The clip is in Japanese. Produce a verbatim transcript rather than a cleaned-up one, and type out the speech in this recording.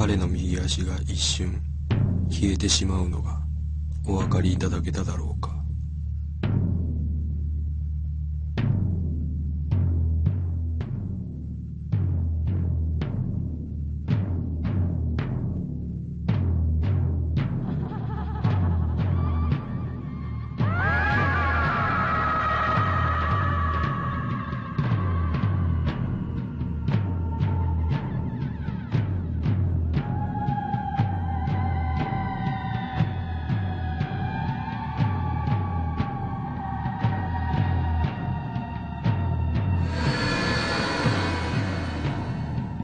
彼の右足が一瞬消えてしまうのがお分かりいただけただろうか。